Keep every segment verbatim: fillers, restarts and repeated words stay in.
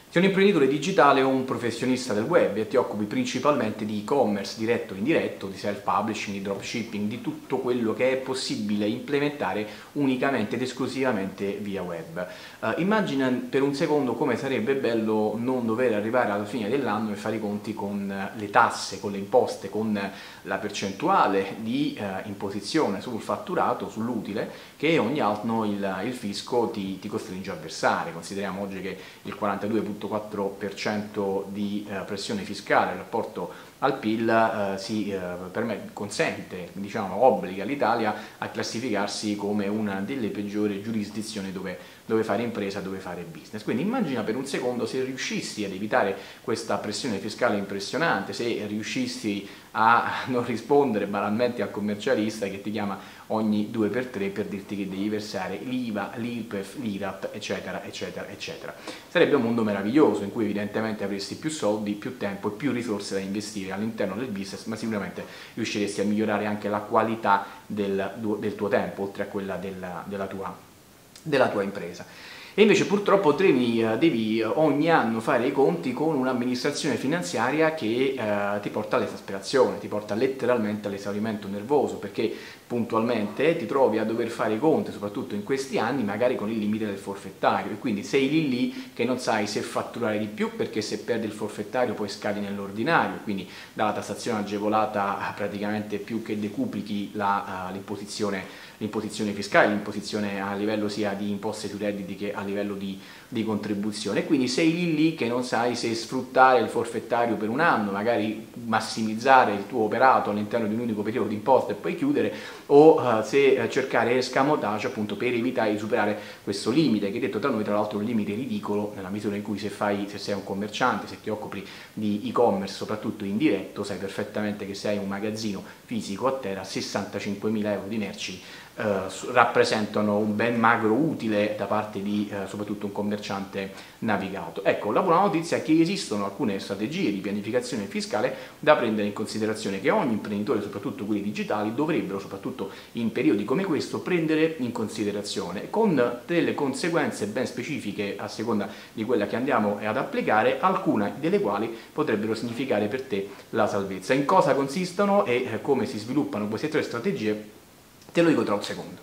Sei un imprenditore digitale o un professionista del web e ti occupi principalmente di e-commerce diretto o indiretto, di self-publishing, di dropshipping, di tutto quello che è possibile implementare unicamente ed esclusivamente via web. Uh, immagina per un secondo come sarebbe bello non dover arrivare alla fine dell'anno e fare i conti con le tasse, con le imposte, con la percentuale di uh, imposizione sul fatturato, sull'utile, che ogni anno il, il fisco ti, ti costringe a versare. Consideriamo oggi che il quarantadue virgola quattro per cento di eh, pressione fiscale in rapporto al P I L eh, si, eh, permette, consente, diciamo, obbliga l'Italia a classificarsi come una delle peggiori giurisdizioni dove, dove fare impresa, dove fare business. Quindi immagina per un secondo se riuscissi ad evitare questa pressione fiscale impressionante, se riuscissi a non rispondere banalmente al commercialista che ti chiama ogni due per tre per dirti che devi versare l'I V A, l'I R P E F, l'I R A P, eccetera, eccetera, eccetera. Sarebbe un mondo meraviglioso in cui evidentemente avresti più soldi, più tempo e più risorse da investire all'interno del business, ma sicuramente riusciresti a migliorare anche la qualità del, del tuo tempo, oltre a quella della, della, tua, della tua impresa. E invece purtroppo devi, devi ogni anno fare i conti con un'amministrazione finanziaria che eh, ti porta all'esasperazione, ti porta letteralmente all'esaurimento nervoso, perché puntualmente ti trovi a dover fare i conti, soprattutto in questi anni, magari con il limite del forfettario, e quindi sei lì lì che non sai se fatturare di più, perché se perdi il forfettario poi scadi nell'ordinario, quindi dalla tassazione agevolata praticamente più che decuplichi l'imposizione l'imposizione fiscale, l'imposizione a livello sia di imposte sui redditi che a livello di, di contribuzione, e quindi sei lì lì che non sai se sfruttare il forfettario per un anno, magari massimizzare il tuo operato all'interno di un unico periodo di imposta e poi chiudere, o uh, se uh, cercare escamotage appunto per evitare di superare questo limite, che detto tra noi tra l'altro è un limite ridicolo, nella misura in cui se, fai, se sei un commerciante, se ti occupi di e-commerce soprattutto indiretto, sai perfettamente che se hai un magazzino fisico a terra sessantacinquemila euro di merci Uh, rappresentano un ben magro utile da parte di uh, soprattutto un commerciante navigato. Ecco, la buona notizia è che esistono alcune strategie di pianificazione fiscale da prendere in considerazione, che ogni imprenditore, soprattutto quelli digitali, dovrebbero, soprattutto in periodi come questo, prendere in considerazione, con delle conseguenze ben specifiche a seconda di quella che andiamo ad applicare, alcune delle quali potrebbero significare per te la salvezza. In cosa consistono e eh, come si sviluppano queste tre strategie? Te lo dico tra un secondo.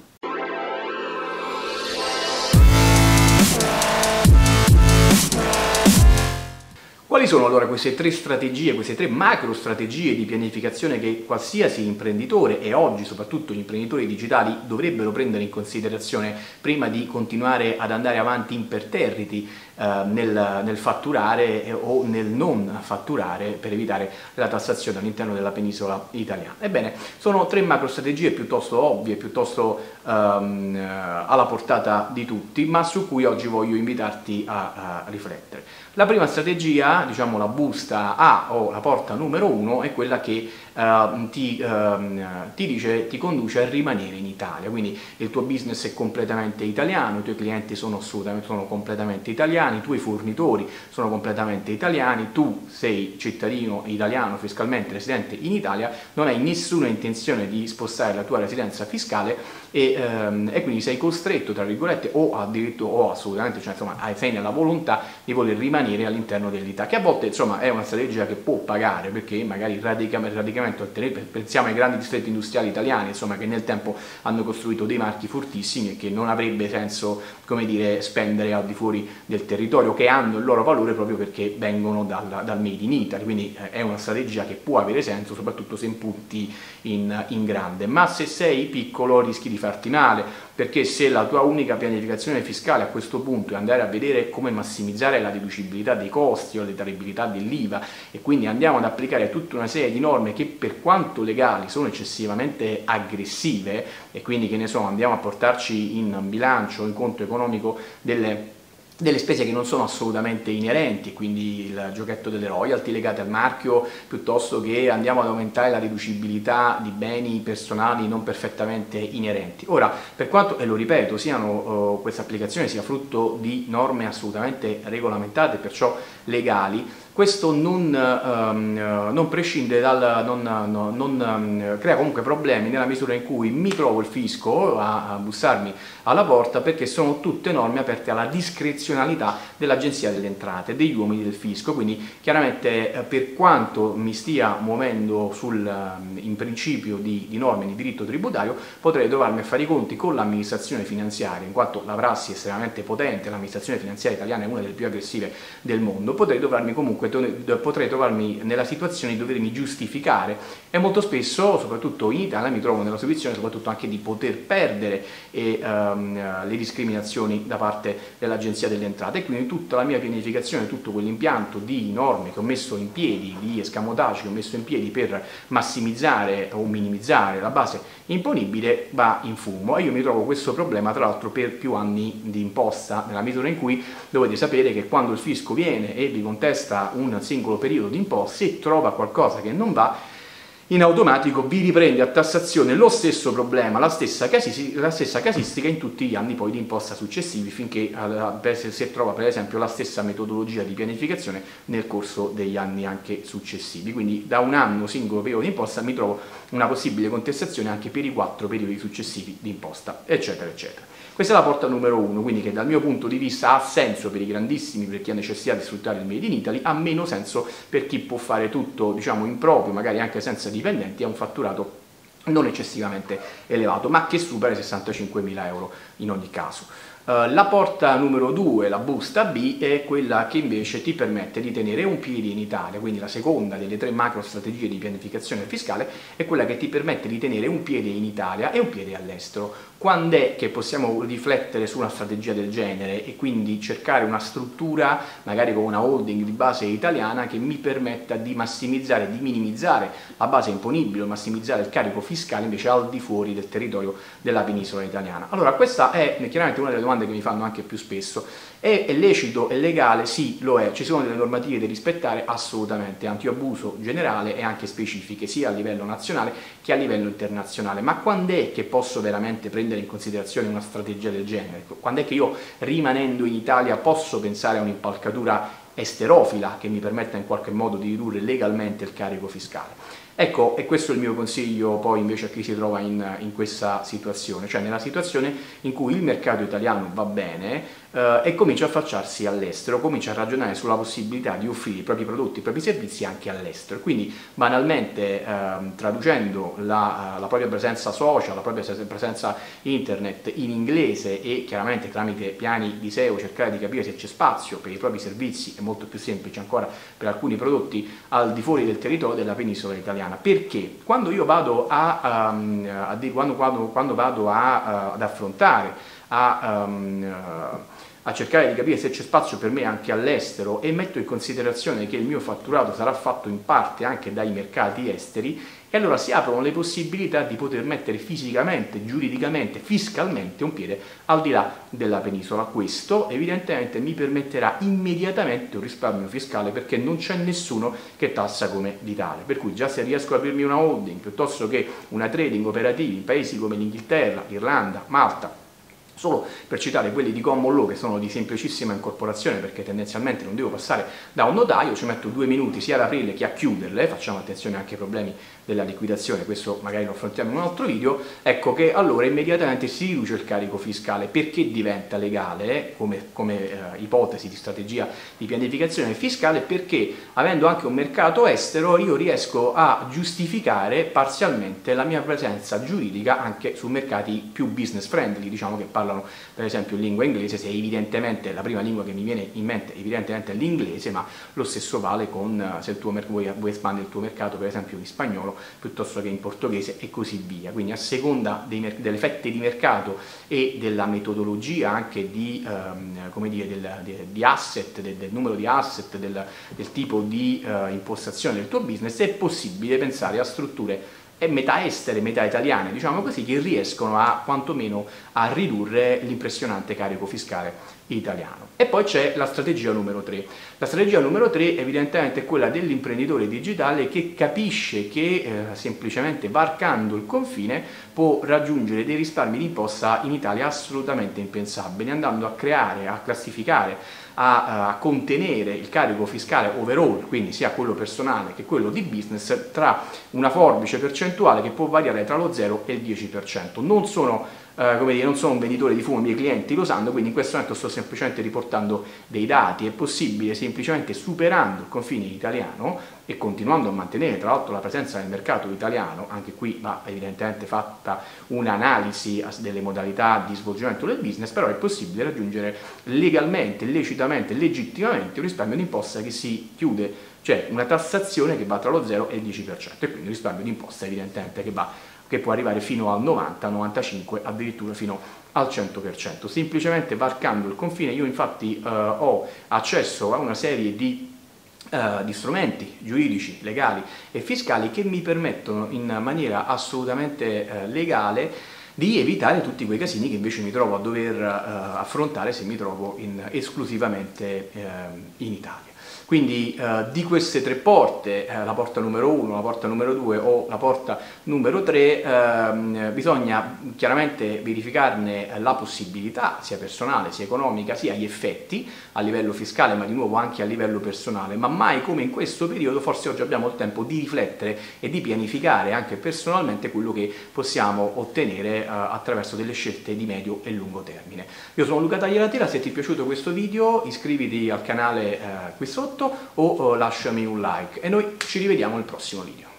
Quali sono allora queste tre strategie, queste tre macro strategie di pianificazione che qualsiasi imprenditore, e oggi soprattutto gli imprenditori digitali, dovrebbero prendere in considerazione prima di continuare ad andare avanti imperterriti eh, nel, nel fatturare eh, o nel non fatturare per evitare la tassazione all'interno della penisola italiana? Ebbene, sono tre macro strategie piuttosto ovvie, piuttosto ehm, alla portata di tutti, ma su cui oggi voglio invitarti a, a riflettere. La prima strategia, diciamo la busta A o la porta numero uno, è quella che uh, ti, uh, ti dice, ti conduce a rimanere in Italia, quindi il tuo business è completamente italiano, i tuoi clienti sono assolutamente sono completamente italiani, i tuoi fornitori sono completamente italiani, tu sei cittadino italiano fiscalmente residente in Italia, non hai nessuna intenzione di spostare la tua residenza fiscale e, um, e quindi sei costretto, tra virgolette, o addirittura o assolutamente, cioè insomma sei nella volontà di voler rimanere all'interno dell'Italia, che a volte insomma è una strategia che può pagare, perché magari radicamente, radicamente pensiamo ai grandi distretti industriali italiani, insomma, che nel tempo hanno costruito dei marchi fortissimi e che non avrebbe senso, come dire, spendere al di fuori del territorio, che hanno il loro valore proprio perché vengono dal, dal made in Italy, quindi eh, è una strategia che può avere senso soprattutto se impunti in, in grande, ma se sei piccolo rischi di farti male, perché se la tua unica pianificazione fiscale a questo punto è andare a vedere come massimizzare la deducibilità dei costi o la detraibilità dell'I V A, e quindi andiamo ad applicare tutta una serie di norme che per quanto legali sono eccessivamente aggressive, e quindi che ne so, andiamo a portarci in bilancio, in conto economico delle delle spese che non sono assolutamente inerenti, quindi il giochetto delle royalty legate al marchio, piuttosto che andiamo ad aumentare la deducibilità di beni personali non perfettamente inerenti. Ora, per quanto, e lo ripeto, siano, uh, questa applicazione sia frutto di norme assolutamente regolamentate, perciò legali, questo non, um, non prescinde dal, non, no, non um, crea comunque problemi nella misura in cui mi trovo il fisco a, a bussarmi alla porta, perché sono tutte norme aperte alla discrezionalità dell'Agenzia delle Entrate, degli uomini del fisco. Quindi chiaramente eh, per quanto mi stia muovendo sul, um, in principio di, di norme di diritto tributario, potrei trovarmi a fare i conti con l'amministrazione finanziaria, in quanto la prassi è estremamente potente, l'amministrazione finanziaria italiana è una delle più aggressive del mondo. Potrei trovarmi comunque potrei trovarmi nella situazione di dovermi giustificare, e molto spesso, soprattutto in Italia, mi trovo nella situazione soprattutto anche di poter perdere e, um, le discriminazioni da parte dell'Agenzia delle Entrate, e quindi tutta la mia pianificazione, tutto quell'impianto di norme che ho messo in piedi, di escamotage che ho messo in piedi per massimizzare o minimizzare la base imponibile, va in fumo. E io mi trovo questo problema tra l'altro per più anni di imposta, nella misura in cui dovete sapere che quando il fisco viene e vi contesta un singolo periodo di imposta, se trova qualcosa che non va, in automatico vi riprende a tassazione lo stesso problema, la stessa, casi, la stessa casistica in tutti gli anni poi di imposta successivi, finché se trova per esempio la stessa metodologia di pianificazione nel corso degli anni anche successivi. Quindi da un anno singolo periodo di imposta mi trovo una possibile contestazione anche per i quattro periodi successivi di imposta, eccetera eccetera. Questa è la porta numero uno, quindi che dal mio punto di vista ha senso per i grandissimi, per chi ha necessità di sfruttare il Made in Italy, ha meno senso per chi può fare tutto, diciamo, in proprio, magari anche senza dipendenti, a un fatturato non eccessivamente elevato, ma che supera i sessantacinquemila euro in ogni caso. Uh, la porta numero due, la busta B, è quella che invece ti permette di tenere un piede in Italia, quindi la seconda delle tre macro strategie di pianificazione fiscale è quella che ti permette di tenere un piede in Italia e un piede all'estero. Quando è che possiamo riflettere su una strategia del genere e quindi cercare una struttura, magari con una holding di base italiana, che mi permetta di massimizzare, di minimizzare la base imponibile, o massimizzare il carico fiscale invece al di fuori del territorio della penisola italiana? Allora, questa è chiaramente una delle domande che mi fanno anche più spesso. È lecito e legale? Sì, lo è. Ci sono delle normative da rispettare? Assolutamente. Antiabuso generale e anche specifiche, sia a livello nazionale che a livello internazionale. Ma quando è che posso veramente prendere in considerazione una strategia del genere? Quando è che io, rimanendo in Italia, posso pensare a un'impalcatura esterofila che mi permetta in qualche modo di ridurre legalmente il carico fiscale? Ecco, e questo è il mio consiglio poi invece a chi si trova in, in questa situazione, cioè nella situazione in cui il mercato italiano va bene eh, e comincia a affacciarsi all'estero, comincia a ragionare sulla possibilità di offrire i propri prodotti, i propri servizi anche all'estero. Quindi banalmente eh, traducendo la, la propria presenza social, la propria presenza internet in inglese, e chiaramente tramite piani di S E O cercare di capire se c'è spazio per i propri servizi, è molto più semplice ancora per alcuni prodotti al di fuori del territorio della penisola italiana. Perché quando io vado a, um, a quando, quando, quando vado a, uh, ad affrontare, a, um, uh, a cercare di capire se c'è spazio per me anche all'estero, e metto in considerazione che il mio fatturato sarà fatto in parte anche dai mercati esteri, e allora si aprono le possibilità di poter mettere fisicamente, giuridicamente, fiscalmente un piede al di là della penisola. Questo evidentemente mi permetterà immediatamente un risparmio fiscale, perché non c'è nessuno che tassa come l'Italia. Per cui già se riesco ad aprirmi una holding piuttosto che una trading operativa in paesi come l'Inghilterra, l'Irlanda, Malta, solo per citare quelli di common law che sono di semplicissima incorporazione, perché tendenzialmente non devo passare da un notaio, ci metto due minuti sia ad aprirle che a chiuderle, facciamo attenzione anche ai problemi della liquidazione, questo magari lo affrontiamo in un altro video. Ecco che allora immediatamente si riduce il carico fiscale. Perché diventa legale come, come eh, ipotesi di strategia di pianificazione fiscale? Perché avendo anche un mercato estero io riesco a giustificare parzialmente la mia presenza giuridica anche su mercati più business friendly, diciamo, che parlano per esempio in lingua inglese, se evidentemente la prima lingua che mi viene in mente evidentemente è l'inglese, ma lo stesso vale con se il tuo vuoi, vuoi espandere il tuo mercato per esempio in spagnolo piuttosto che in portoghese e così via. Quindi a seconda dei, delle fette di mercato e della metodologia anche di, um, come dire, del, de, di asset, del, del numero di asset, del, del tipo di uh, impostazione del tuo business, è possibile pensare a strutture e metà estere, metà italiane, diciamo così, che riescono a quantomeno a ridurre l'impressionante carico fiscale italiano. E poi c'è la strategia numero tre. La strategia numero tre evidentemente è quella dell'imprenditore digitale che capisce che eh, semplicemente varcando il confine può raggiungere dei risparmi di imposta in Italia assolutamente impensabili, andando a creare, a classificare a, a contenere il carico fiscale overall, quindi sia quello personale che quello di business, tra una forbice percentuale che può variare tra lo zero e il dieci per cento. Non sono Uh, come dire, non sono un venditore di fumo, i miei clienti lo sanno, quindi in questo momento sto semplicemente riportando dei dati. È possibile semplicemente superando il confine italiano e continuando a mantenere tra l'altro la presenza nel mercato italiano. Anche qui va evidentemente fatta un'analisi delle modalità di svolgimento del business, però è possibile raggiungere legalmente, lecitamente, legittimamente un risparmio d'imposta che si chiude, cioè una tassazione che va tra lo zero e il dieci per cento, e quindi un risparmio d'imposta evidentemente che va che può arrivare fino al novanta, novantacinque, addirittura fino al cento per cento. Semplicemente varcando il confine. Io infatti eh, ho accesso a una serie di, eh, di strumenti giuridici, legali e fiscali che mi permettono in maniera assolutamente eh, legale di evitare tutti quei casini che invece mi trovo a dover eh, affrontare se mi trovo in, esclusivamente eh, in Italia. Quindi eh, di queste tre porte, eh, la porta numero uno, la porta numero due o la porta numero tre, ehm, bisogna chiaramente verificarne la possibilità, sia personale, sia economica, sia gli effetti a livello fiscale, ma di nuovo anche a livello personale. Ma mai come in questo periodo, forse oggi abbiamo il tempo di riflettere e di pianificare anche personalmente quello che possiamo ottenere eh, attraverso delle scelte di medio e lungo termine. Io sono Luca Tagliatela, se ti è piaciuto questo video iscriviti al canale eh, qui sotto o lasciami un like e noi ci rivediamo nel prossimo video.